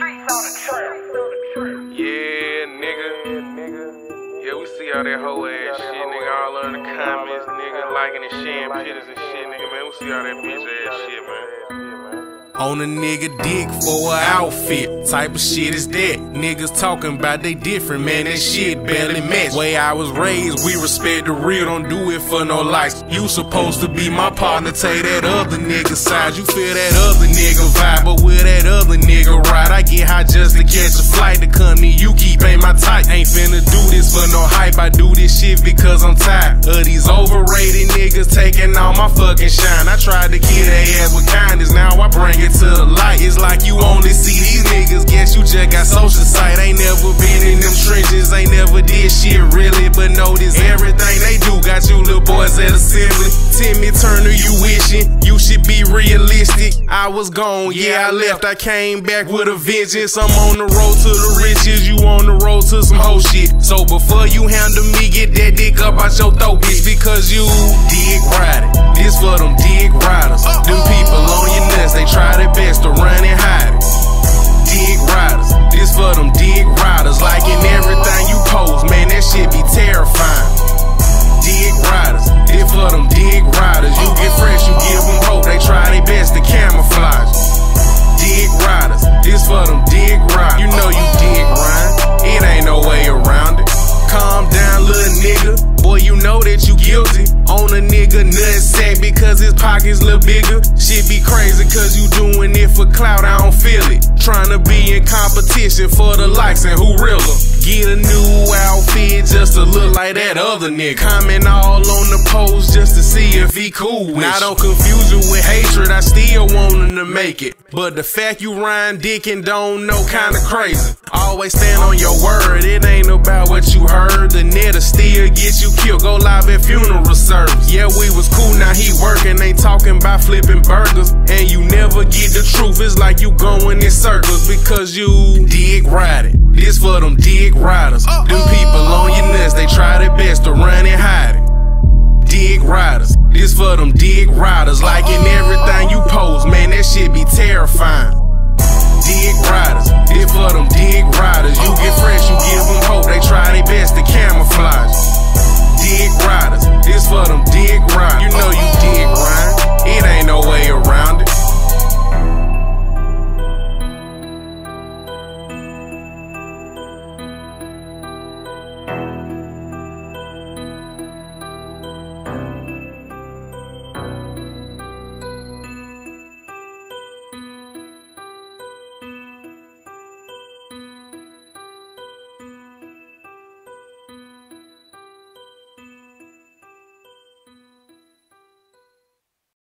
Yeah, nigga. Yeah, we see all that whole ass shit, nigga. All in the comments, nigga, liking and sharing pictures and shit, nigga, man. We see all that bitch ass shit, man. On a nigga dick for an outfit, type of shit is that? Niggas talking about they different, man, that shit barely match. Way I was raised, we respect the real, don't do it for no likes. You supposed to be my partner, take that other nigga side. You feel that other nigga vibe, but with that other nigga ride, I get high just to catch a flight to come to you, keep ain't my type. Ain't finna do this for no hype, I do this shit because I'm tired of these overrated niggas taking all my fucking shine. I tried to kill their ass with kindness, now I bring it to the light. It's like you only see these niggas, guess you just got social sight. Ain't never been in them trenches, ain't never did shit really, but notice everything they do got you little boys at assembly. Timmy Turner, you wishing you should be realistic. I was gone, yeah, I left, I came back with a vengeance. I'm on the road to the riches, you on the road to some whole shit. So before you handle me, get that dick up out your throat, bitch, because you dick riding. This for them dick riders. Them people on your nuts, they try their best to run and hide it. Dick riders. This for them dick riders. Liking everything you post, man, that shit be terrifying. Dick riders. This for them dick riders. You get fresh, you give them hope, they try their best to camouflage. Dick riders. This for them dick riders. You know you dick riding. It ain't no way around it. Calm down, little nigga. Boy, you know that you guilty. On a nigga nutsack because his pockets look bigger. Shit be crazy cause you doing it for clout, I don't feel it. Tryna be in competition for the likes and who realer. Get a new outfit just to look like that other nigga. Comment all on the post just to see if he cool with I don't confuse you with hatred, I still want him to make it. But the fact you rhyme dick and don't know kinda crazy. Always stand on your word, it ain't about what you heard. The net'll still get you killed, go live at funeral service. Yeah, we was cool, now he working, ain't talking about flipping burgers. And you never get the truth, it's like you going in circles because you dick riding. This for them dick riders. Them people on your nuts, they try their best to run and hide it. Dick riders. This for them dick riders. Liking everything you post, man, that shit be terrifying. Dick riders. This for them dick riders. You get fresh, you give them hope, they try their best to camouflage. Dick riders. This for them dick riders. You know you dick riding. It ain't no way around it.